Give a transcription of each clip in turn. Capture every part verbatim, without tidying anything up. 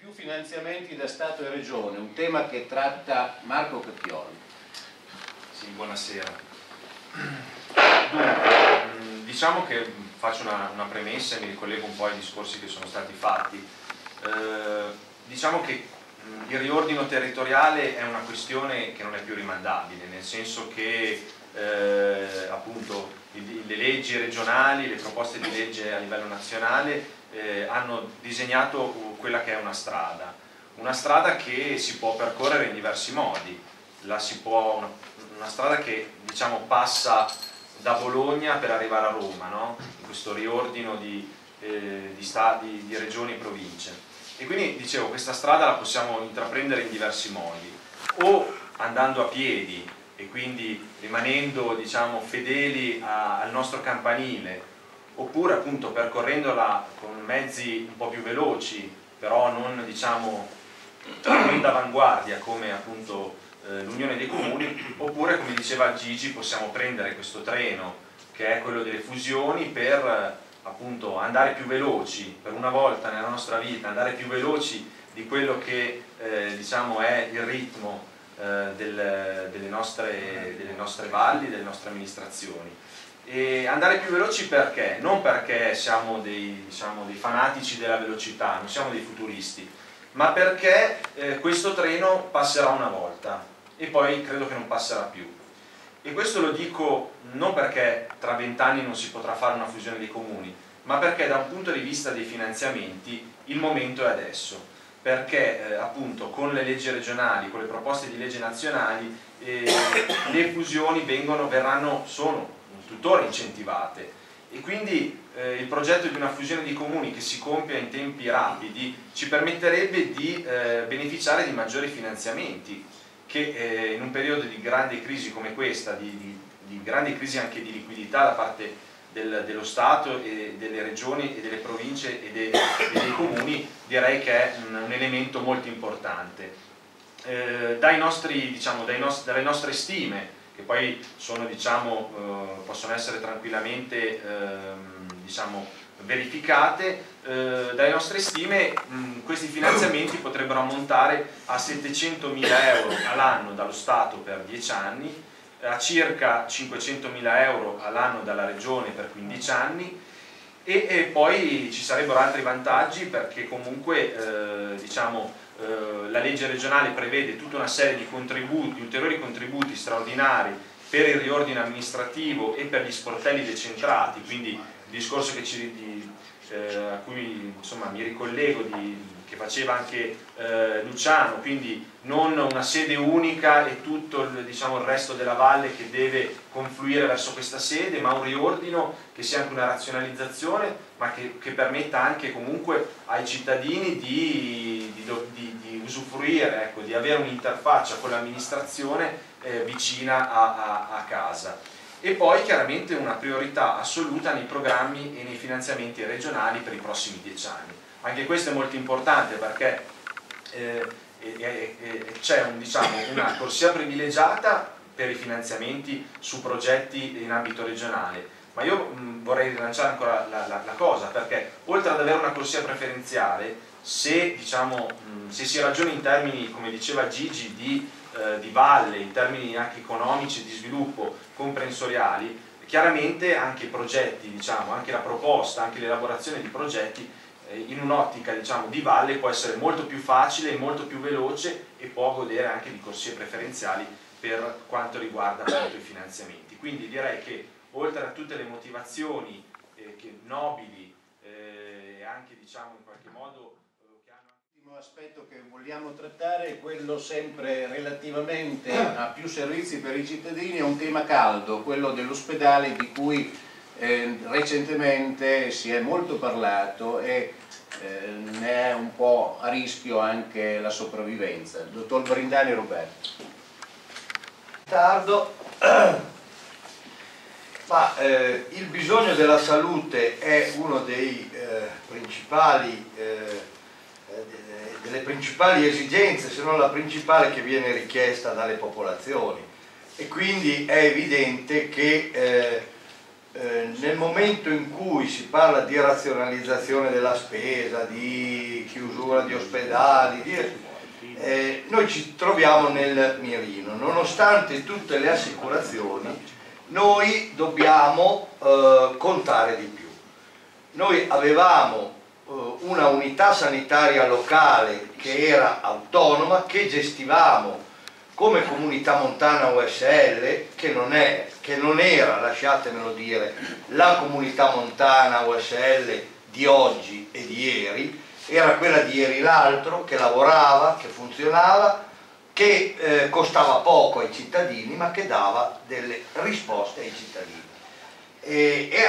più finanziamenti da Stato e Regione, un tema che tratta Marco Cappioli. Sì, buonasera. Dunque, diciamo che faccio una, una premessa e mi ricollego un po' ai discorsi che sono stati fatti. Eh, diciamo che il riordino territoriale è una questione che non è più rimandabile, nel senso che eh, appunto le leggi regionali, le proposte di legge a livello nazionale eh, hanno disegnato quella che è una strada, una strada che si può percorrere in diversi modi. La si può, una, una strada che diciamo passa da Bologna per arrivare a Roma, no? In questo riordino di, eh, di stati, di regioni e province. E quindi dicevo, questa strada la possiamo intraprendere in diversi modi, o andando a piedi e quindi rimanendo diciamo fedeli a, al nostro campanile, oppure appunto percorrendola con mezzi un po' più veloci, però non diciamo non d'avanguardia come appunto eh, l'Unione dei Comuni, oppure come diceva Gigi possiamo prendere questo treno che è quello delle fusioni per appunto andare più veloci, per una volta nella nostra vita, andare più veloci di quello che eh, diciamo è il ritmo eh, del, delle, nostre, delle nostre valli, delle nostre amministrazioni. E andare più veloci perché? Non perché siamo dei, diciamo, dei fanatici della velocità, non siamo dei futuristi, ma perché eh, questo treno passerà una volta e poi credo che non passerà più. E questo lo dico non perché tra vent'anni non si potrà fare una fusione dei comuni, ma perché da un punto di vista dei finanziamenti il momento è adesso, perché eh, appunto con le leggi regionali, con le proposte di legge nazionali, eh, le fusioni vengono, verranno, sono tuttora incentivate e quindi eh, il progetto di una fusione di comuni che si compia in tempi rapidi ci permetterebbe di eh, beneficiare di maggiori finanziamenti che eh, in un periodo di grande crisi come questa, di, di, di grande crisi anche di liquidità da parte del, dello Stato e delle regioni e delle province e, de, e dei comuni, direi che è un, un elemento molto importante. Eh, dai nostri, diciamo, dai nost- dalle nostre stime, che poi sono, diciamo, eh, possono essere tranquillamente ehm, diciamo, verificate, eh, dalle nostre stime mh, questi finanziamenti potrebbero ammontare a settecentomila euro all'anno dallo Stato per dieci anni, a circa cinquecentomila euro all'anno dalla Regione per quindici anni e, e poi ci sarebbero altri vantaggi perché comunque eh, diciamo, eh, la legge regionale prevede tutta una serie di contributi, ulteriori contributi straordinari per il riordino amministrativo e per gli sportelli decentrati, quindi il discorso che ci, di, eh, a cui insomma, mi ricollego di, che faceva anche eh, Luciano, quindi non una sede unica e tutto il, diciamo, il resto della valle che deve confluire verso questa sede, ma un riordino che sia anche una razionalizzazione, ma che, che permetta anche comunque ai cittadini di, di, di, di usufruire, ecco, di avere un'interfaccia con l'amministrazione eh, vicina a, a, a casa. E poi chiaramente una priorità assoluta nei programmi e nei finanziamenti regionali per i prossimi dieci anni. Anche questo è molto importante perché eh, c'è un, diciamo, una corsia privilegiata per i finanziamenti su progetti in ambito regionale, ma io mh, vorrei rilanciare ancora la, la, la cosa, perché oltre ad avere una corsia preferenziale, se, diciamo, mh, se si ragiona in termini, come diceva Gigi, di, eh, di valle, in termini anche economici, di sviluppo comprensoriali, chiaramente anche i progetti, diciamo, anche la proposta, anche l'elaborazione di progetti in un'ottica diciamo, di valle può essere molto più facile, molto più veloce e può godere anche di corsie preferenziali per quanto riguarda appunto, i finanziamenti. Quindi direi che oltre a tutte le motivazioni eh, che nobili e eh, anche diciamo, in qualche modo eh, che hanno... L'ultimo aspetto che vogliamo trattare è quello sempre relativamente a più servizi per i cittadini, è un tema caldo, quello dell'ospedale di cui Eh, recentemente si è molto parlato e eh, ne è un po' a rischio anche la sopravvivenza. Dottor Brindani Roberto. Tardo, ma eh, il bisogno della salute è uno dei eh, principali, eh, delle principali esigenze, se non la principale che viene richiesta dalle popolazioni e quindi è evidente che eh, eh, nel momento in cui si parla di razionalizzazione della spesa, di chiusura di ospedali, di, eh, noi ci troviamo nel mirino. Nonostante tutte le assicurazioni, noi dobbiamo eh, contare di più. Noi avevamo eh, una unità sanitaria locale che era autonoma, che gestivamo come Comunità Montana U S L, che non, è, che non era, lasciatemelo dire, la Comunità Montana U S L di oggi e di ieri, era quella di ieri l'altro, che lavorava, che funzionava, che eh, costava poco ai cittadini, ma che dava delle risposte ai cittadini. E, e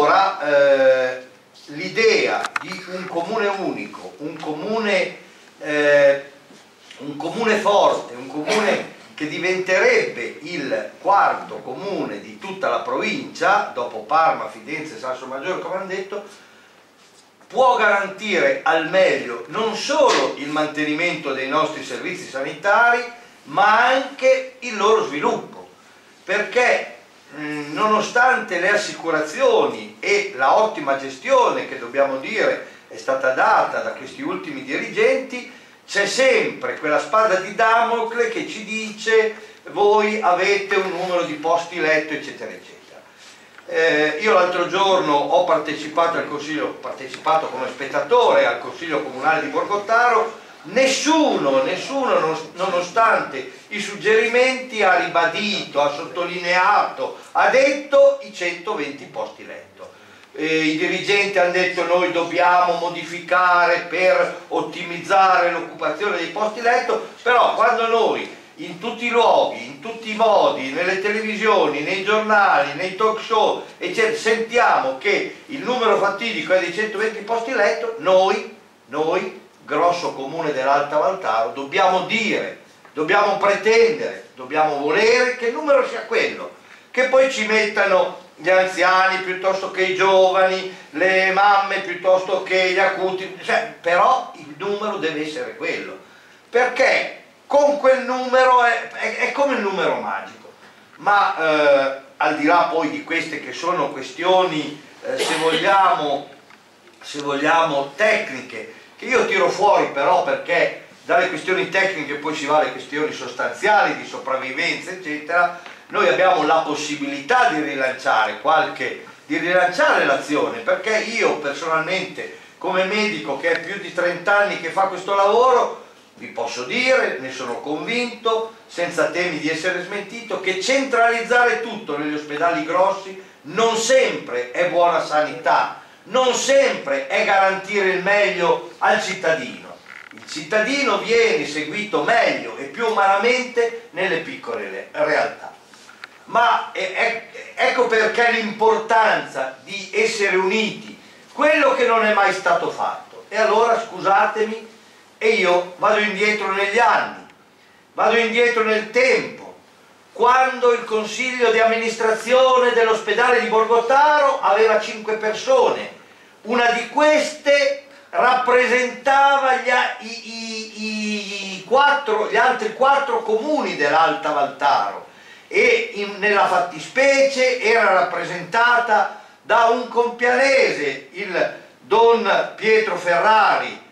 allora eh, l'idea di un comune unico, un comune... Eh, un comune forte, un comune che diventerebbe il quarto comune di tutta la provincia, dopo Parma, Fidenza e Salsomaggiore, come hanno detto, può garantire al meglio non solo il mantenimento dei nostri servizi sanitari, ma anche il loro sviluppo, perché mh, nonostante le assicurazioni e la ottima gestione che, dobbiamo dire, è stata data da questi ultimi dirigenti, c'è sempre quella spada di Damocle che ci dice voi avete un numero di posti letto, eccetera, eccetera. Eh, io l'altro giorno ho partecipato al Consiglio, ho partecipato come spettatore al Consiglio Comunale di Borgottaro, nessuno, nessuno nonostante i suggerimenti ha ribadito, ha sottolineato, ha detto i centoventi posti letto. Eh, i dirigenti hanno detto noi dobbiamo modificare per ottimizzare l'occupazione dei posti letto, però quando noi in tutti i luoghi, in tutti i modi, nelle televisioni, nei giornali, nei talk show, eccetera, sentiamo che il numero fatidico è di centoventi posti letto, noi, noi, grosso comune dell'Alta Valtaro, dobbiamo dire, dobbiamo pretendere, dobbiamo volere che il numero sia quello, che poi ci mettano gli anziani piuttosto che i giovani, le mamme piuttosto che gli acuti, cioè, però il numero deve essere quello, perché con quel numero è, è, è come il numero magico, ma eh, al di là poi di queste che sono questioni, eh, se vogliamo, se vogliamo tecniche, che io tiro fuori però perché dalle questioni tecniche poi si va alle questioni sostanziali di sopravvivenza, eccetera. Noi abbiamo la possibilità di rilanciare qualche, di rilanciare l'azione, perché io personalmente come medico che è più di trenta anni che fa questo lavoro, vi posso dire, ne sono convinto, senza temi di essere smentito, che centralizzare tutto negli ospedali grossi non sempre è buona sanità, non sempre è garantire il meglio al cittadino. Il cittadino viene seguito meglio e più umanamente nelle piccole realtà. Ma ecco perché l'importanza di essere uniti, quello che non è mai stato fatto. E allora scusatemi, e io vado indietro negli anni, vado indietro nel tempo, quando il consiglio di amministrazione dell'ospedale di Borgottaro aveva cinque persone, una di queste rappresentava gli, i, i, i quattro, gli altri quattro comuni dell'Alta Valtaro, e in, nella fattispecie era rappresentata da un compianese, il Don Pietro Ferrari,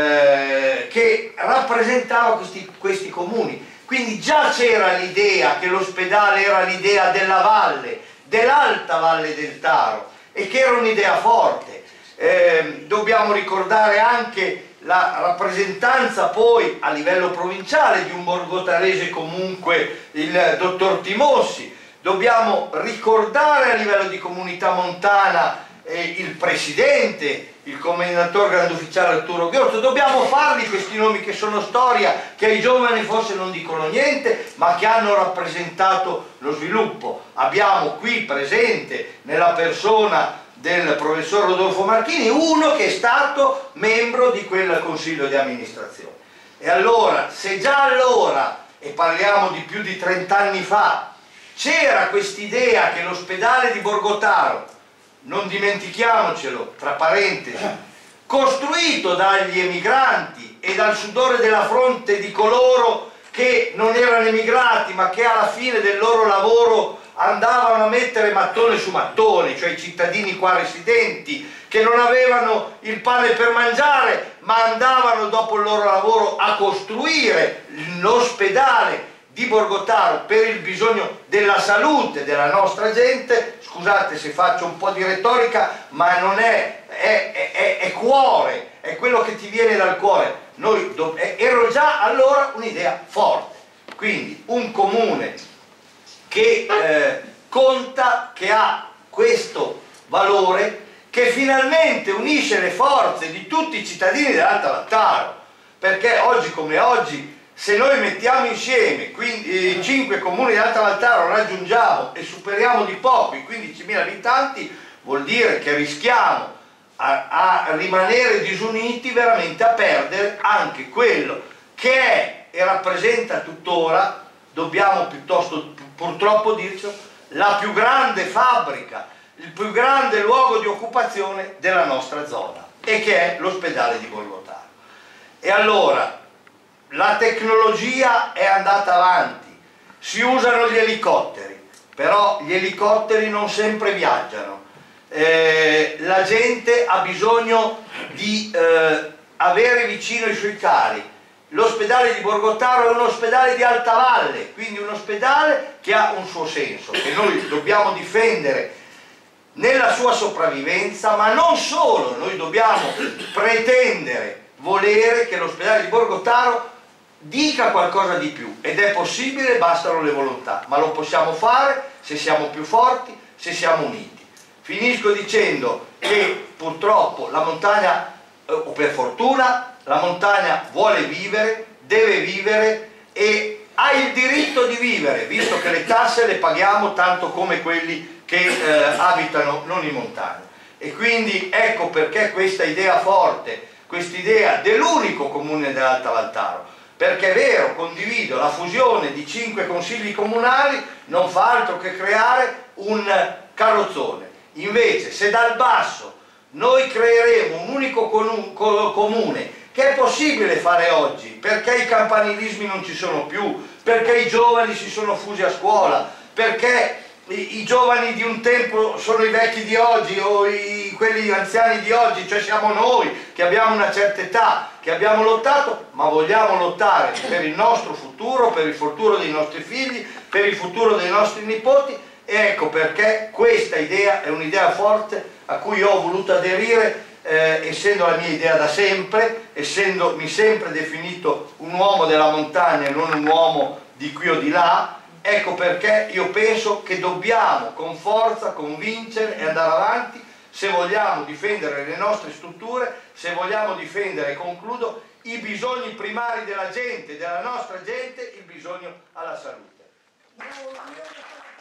eh, che rappresentava questi, questi comuni. Quindi già c'era l'idea che l'ospedale era l'idea della valle, dell'Alta Valle del Taro, e che era un'idea forte. Eh, dobbiamo ricordare anche la rappresentanza poi a livello provinciale di un borgottarese comunque, il dottor Timossi. Dobbiamo ricordare a livello di comunità montana eh, il presidente, il commendatore grande ufficiale Arturo Ghiotto. Dobbiamo farli questi nomi che sono storia, che ai giovani forse non dicono niente, ma che hanno rappresentato lo sviluppo. Abbiamo qui presente nella persona del professor Rodolfo Marchini uno che è stato membro di quel consiglio di amministrazione. E allora, se già allora, e parliamo di più di trent'anni fa, c'era quest'idea che l'ospedale di Borgottaro, non dimentichiamocelo, tra parentesi, costruito dagli emigranti e dal sudore della fronte di coloro che non erano emigrati ma che alla fine del loro lavoro andavano a mettere mattone su mattone, cioè i cittadini qua residenti che non avevano il pane per mangiare, ma andavano dopo il loro lavoro a costruire l'ospedale di Borgotaro per il bisogno della salute della nostra gente. Scusate se faccio un po' di retorica, ma non è, è, è, è cuore, è quello che ti viene dal cuore. Noi ero già allora un'idea forte, quindi un comune che eh, conta, che ha questo valore, che finalmente unisce le forze di tutti i cittadini dell'Alta Lattaro, perché oggi come oggi, se noi mettiamo insieme quindi, eh, cinque comuni di Alta Lattaro, raggiungiamo e superiamo di poco i quindicimila abitanti, vuol dire che rischiamo a, a rimanere disuniti, veramente a perdere anche quello che è e rappresenta tuttora, dobbiamo piuttosto purtroppo dircelo, la più grande fabbrica, il più grande luogo di occupazione della nostra zona, e che è l'ospedale di Borgotaro. E allora la tecnologia è andata avanti, si usano gli elicotteri, però gli elicotteri non sempre viaggiano, eh, la gente ha bisogno di eh, avere vicino i suoi cari. L'ospedale di Borgotaro è un ospedale di alta valle, quindi un ospedale che ha un suo senso, che noi dobbiamo difendere nella sua sopravvivenza, ma non solo, noi dobbiamo pretendere, volere che l'ospedale di Borgotaro dica qualcosa di più, ed è possibile, bastano le volontà, ma lo possiamo fare se siamo più forti, se siamo uniti. Finisco dicendo che purtroppo la montagna, o per fortuna, la montagna vuole vivere, deve vivere e ha il diritto di vivere, visto che le tasse le paghiamo tanto come quelli che eh, abitano non in montagna. E quindi ecco perché questa idea forte, questa idea dell'unico comune dell'Alta Lattaro, perché è vero, condivido, la fusione di cinque consigli comunali non fa altro che creare un carrozzone. Invece se dal basso noi creeremo un unico comune, che è possibile fare oggi, perché i campanilismi non ci sono più, perché i giovani si sono fusi a scuola, perché i, i giovani di un tempo sono i vecchi di oggi o i, quelli anziani di oggi, cioè siamo noi che abbiamo una certa età, che abbiamo lottato, ma vogliamo lottare per il nostro futuro, per il futuro dei nostri figli, per il futuro dei nostri nipoti, e ecco perché questa idea è un'idea forte a cui io ho voluto aderire, eh, essendo la mia idea da sempre, essendomi sempre definito un uomo della montagna e non un uomo di qui o di là. Ecco perché io penso che dobbiamo con forza convincere e andare avanti se vogliamo difendere le nostre strutture, se vogliamo difendere, concludo, i bisogni primari della gente, della nostra gente, il bisogno alla salute.